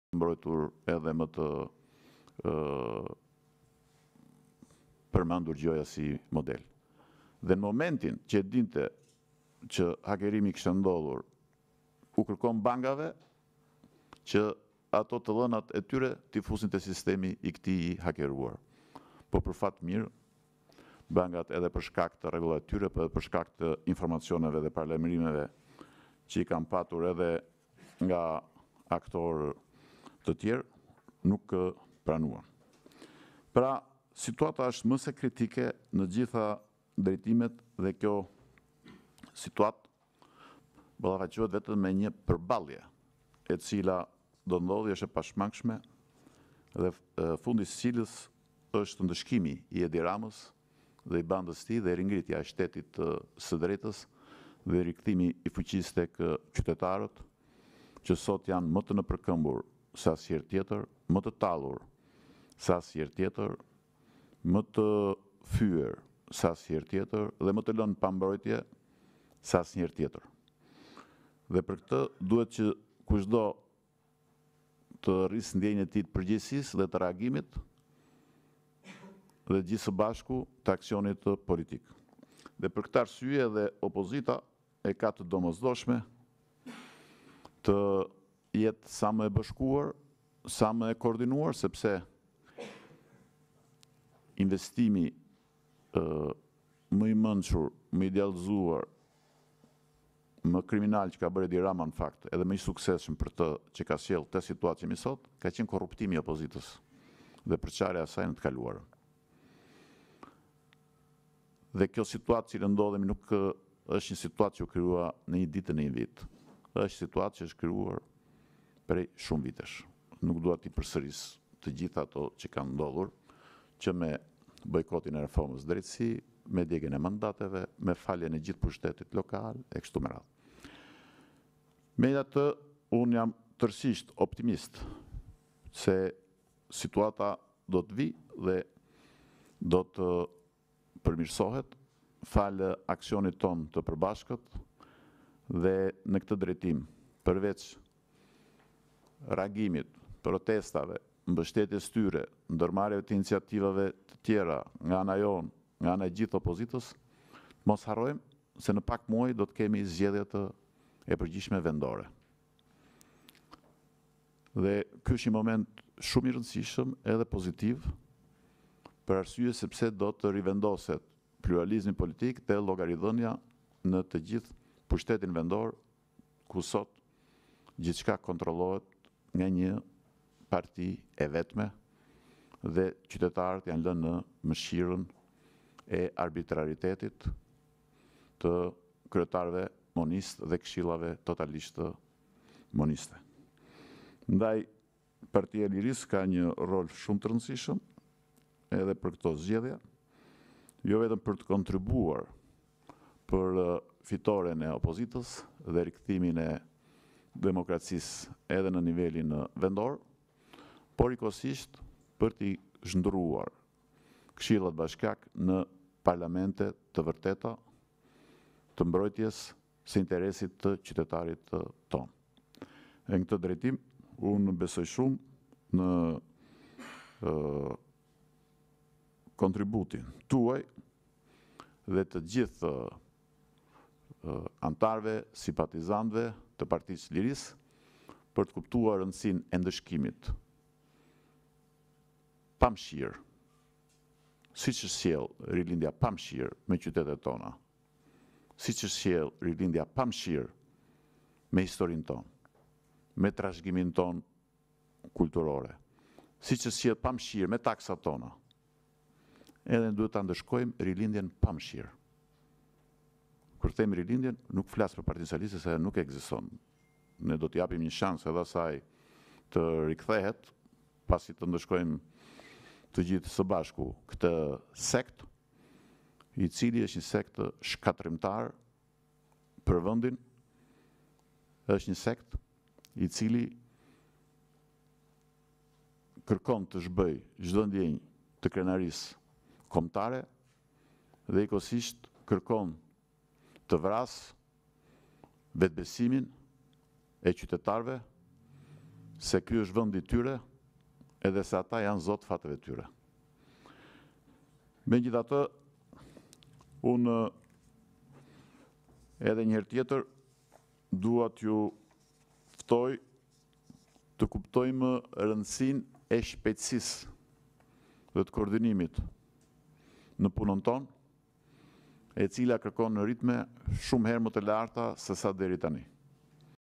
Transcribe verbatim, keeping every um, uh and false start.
mbrojtur edhe më të uh, përmendur gjoja si model. Dhe në momentin që e dinte që hakerimi kishte ndodhur, u kërkon bankave që ato të dhënat e tyre t'i fusin te sistemi i këtij i hakeruar. Po për fat mirë, bankat edhe për shkak të rregullave të tyre, po edhe për shkak të informacioneve dhe paralajmërimeve që i kanë patur edhe nga aktorë të tjerë, nuk pranuan. Pra, situata është më se kritike në gjitha drejtimet dhe kjo situatë ballafaqohet vetëm me një përballje e cila do ndodhi është e pashmangshme dhe fundi i cilës është ndëshkimi i Edi Ramës dhe i bandës tij dhe ringritja e shtetit të së drejtës dhe rikthimi i fuqisë tek qytetarët që sot janë më të nëpërkëmbur se asnjëherë tjetër, më të tallur se asnjëherë tjetër, më të fyer se asnjëherë tjetër dhe më të lënë pa mbrojtje se asnjëherë tjetër. Dhe për këtë duhet që kushdo të rrisë ndjenjën e tij të përgjegjësisë dhe të reagimit dhe gjithë së bashku të aksionit politik. Dhe për këtë arsye edhe opozita e ka të domosdoshme të jetë sa më e bashkuar, sa më e koordinuar, sepse investimi uh, më i mençur, më idealizuar, më kriminal që ka bërë Edi Rama në fakt, edhe më i suksesshëm për të që ka sjell të situatë që jemi sot, ka qenë korruptimi i opozitës dhe përçarja e saj në të kaluarën. Dhe kjo situatë që ndodhemi nuk është një situatë që u krijua në një ditë në një vit. Është situatë që është krijuar prej shumë vitesh. Nuk dua t'i përsëris të gjitha ato që kanë ndodhur, që me bojkotin e reformës drejtësi, me djegjen e mandateve, me faljen e gjithë pushtetit lokal, e kështu me radhë. Megjithatë, unë jam tërësisht optimist se situata do të vi dhe do të përmirësohet falë aksionit ton të përbashkët dhe në këtë drejtim, përveç reagimit, protestave, mbështetjes tyre, ndërmarrjeve të iniciativave të tjera nga ana jonë, nga ana e gjithë opozitës, mos harrojmë se në pak muaj do të kemi zgjedhjet e përgjithshme vendore. Dhe ky është një moment shumë i rëndësishëm edhe pozitiv, për arsye sepse do të rivendoset pluralizmi politik dhe llogaridhënia në të gjithë pushtetin vendor, ku sot gjithçka kontrollohet nga një parti e vetme dhe qytetarët janë lënë në mëshirën e arbitraritetit të kryetarëve monist dhe këshillave totalisht moniste. Ndaj, Partia e Lirisë ka një rol shumë të rëndësishëm edhe për këto zgjedhje, jo vetëm për të kontribuar për fitoren e opozitës dhe rikthimin e demokracisë edhe në nivelin vendor, por ikosisht për t'i zhndruar këshillat bashkiak në parlamente të vërteta të mbrojtjes së interesit të qytetarit ton. Në këtë drejtim, unë besoj shumë në uh, kontributin tuaj dhe të gjithë uh, antarëve, simpatizantëve të Partisë Lirisë për të kuptuar rëndësinë e ndëshkimit pa mëshirë, siç është sjell rilindja pa mëshirë me qytetet tona, siç është sjell rilindja pa mëshirë me historinë tonë, me trashëgiminë tonë kulturore, siç është sjell pa mëshirë me taksat tona. Edhe duhet ta ndëshkojmë rilindjen pa mëshirë. Kur them rilindjen, nuk flas për Partinë Socialiste se nuk ekziston. Ne do t'i japim një shansë edhe asaj të rikthehet, pasi të ndëshkojmë të gjithë së bashku këtë sekt, i cili është një sekt shkatrimtar për vendin, është një sekt i cili kërkon të zhbëj çdo ndjenjë të krenarisë kombëtare dhe ikosisht kërkon të vrasë vetbesimin e qytetarëve se ky është vendi i tyre, edhe se ata janë zot fateve tyre. Megjithatë, unë edhe një herë tjetër dua t'ju ftoj të kuptojmë rëndësinë e shpejtësisë dhe të koordinimit në punën tonë, e cila kërkon në ritme shumë herë më të larta se sa deri tani.